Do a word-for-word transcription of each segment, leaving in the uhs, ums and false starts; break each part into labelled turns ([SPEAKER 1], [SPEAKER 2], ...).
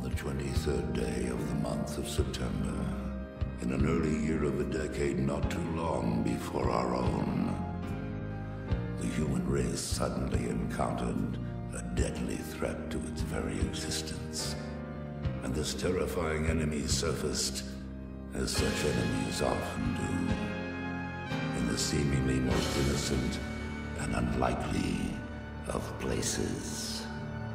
[SPEAKER 1] On the twenty-third day of the month of September, in an early year of a decade not too long before our own, the human race suddenly encountered a deadly threat to its very existence. And this terrifying enemy surfaced, as such enemies often do, in the seemingly most innocent and unlikely of places.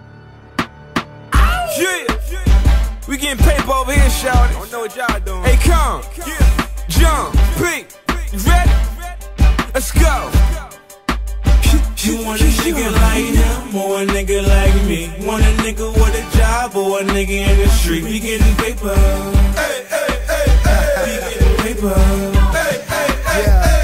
[SPEAKER 2] Yeah, we getting paper over here, shawty. I don't know what y'all doing. Hey, come, Jumz, P, you ready? Let's go.
[SPEAKER 3] You want a nigga like him or a nigga like me? Want a nigga with a job or a nigga in the street? We getting paper. Hey, hey, hey, hey. We getting paper. Hey, hey, hey,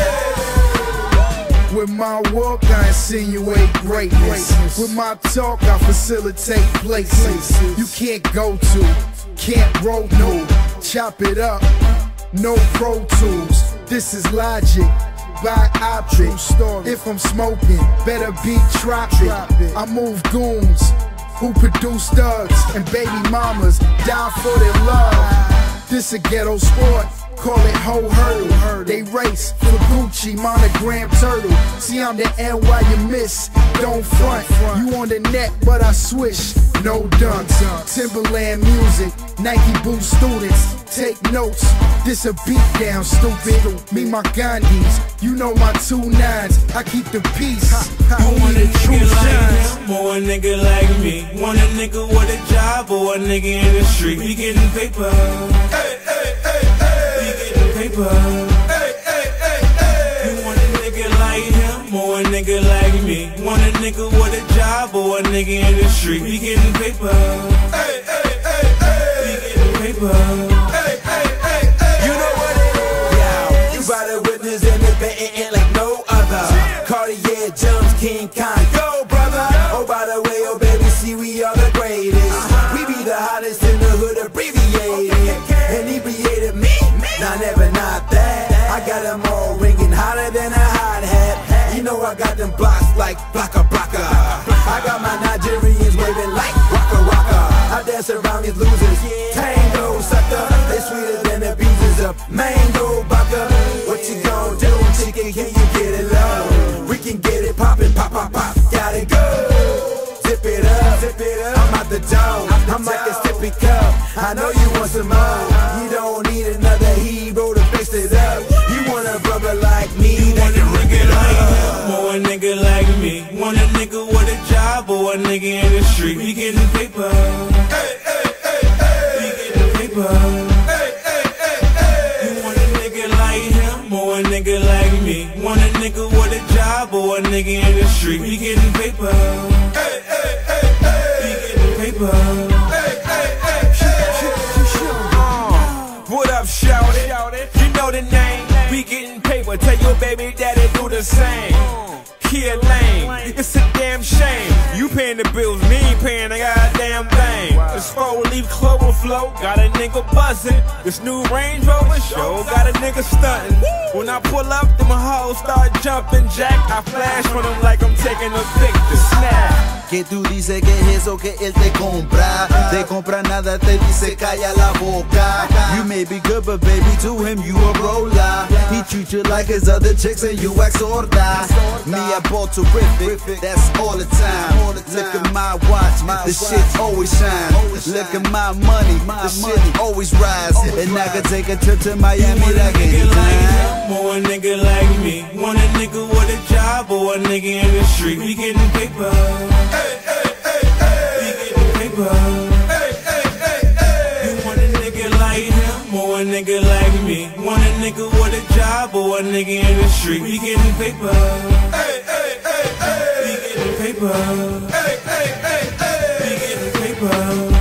[SPEAKER 4] yeah. With my walk, I insinuate greatness. With my talk, I facilitate places you can't go to, can't roll no. Chop it up, no Pro Tools. This is logic. By optic. If I'm smoking, better be tropic. I move goons who produce thugs, and baby mamas die for their love. This a ghetto sport, call it hoe hurdle. They race for Gucci, monogram turtle. See, I'm the N Y you miss, don't front. You on the net, but I swish, no dunks. Timberland music, Nike boot students, take notes. This a beat down, stupid. Me, my Gandhis, you know my two nines. I keep the peace.
[SPEAKER 3] You want a nigga like him or a nigga like me? Want a nigga with a job or a nigga in the street? We getting paper. Hey, hey, hey, hey. We getting paper. Hey, hey, hey, hey. You want a nigga like him or a nigga like me? Want a nigga with a job or a nigga in the street? We getting paper. Hey, hey, hey, hey. We getting paper. Hey, hey, hey, hey. You know what it is? Yeah, you about to witness in the bed ain't like no other. Carty-Yeah, Jumz, King Kong, yo brother. Oh, by the way, oh baby, see we are the greatest. We be the hottest in the hood, abbreviated. Inebriated me? Nah, never not that. I got them all ringing hotter than a hot hat. You know I got them blocks like blocka blocka. I got my Nigerians waving like waka waka. I dance around these losers, tango sucker. They sweeter than the beaches of mango baka. What you gon' do, chicken? Can you get it low? We can get it poppin', pop pop pop. Gotta go. Zip it up, zip it up. I'm out the door. I'm like a sippy cup. I know you want some more. You don't need another hero to fix it up. You want a brother like me? You want a nigga like him or a nigga like me? Want a nigga with a job or a nigga in the street? We getting paper. Hey, hey, hey, hey. We getting paper. Hey, hey, hey, hey. You want a nigga like him or a nigga like me? Want a nigga with a job or a nigga in the street? We getting paper. Hey, hey, hey, hey. We getting paper. Hey, hey, hey, hey.
[SPEAKER 2] Uh, what up, shawty? You know the name. We getting paper. Tell your baby daddy do the same. Here lame, it's a damn shame. You paying the bills, me ain't paying a goddamn thing. This four-leaf clover flow got a nigga buzzing. This new Range Rover show got a nigga stunting. When I pull up, then my hoes start jumping jack. I flash for them like I'm taking a picture. Snap.
[SPEAKER 5] Que tú dices que es eso que él te compra. Te compra nada, te dice calla la boca. You may be good, but baby, to him you a roller. He treat you like his other chicks and you act sorta. Me, I bought terrific, that's all the time. Look at my watch, the shit always shine. Look at my money, the shit always rise. And I can take a trip to Miami like anytime.
[SPEAKER 3] Or a nigga like me? Want a nigga with a job or a nigga in the street? We getting paper. Hey, hey, hey, hey. We getting paper. Hey, hey, hey, hey. You want a nigga like him or a nigga like me? Want a nigga with a job or a nigga in the street? We getting paper. Hey, hey, hey, hey. We getting paper. Hey, hey, hey, hey. We getting paper.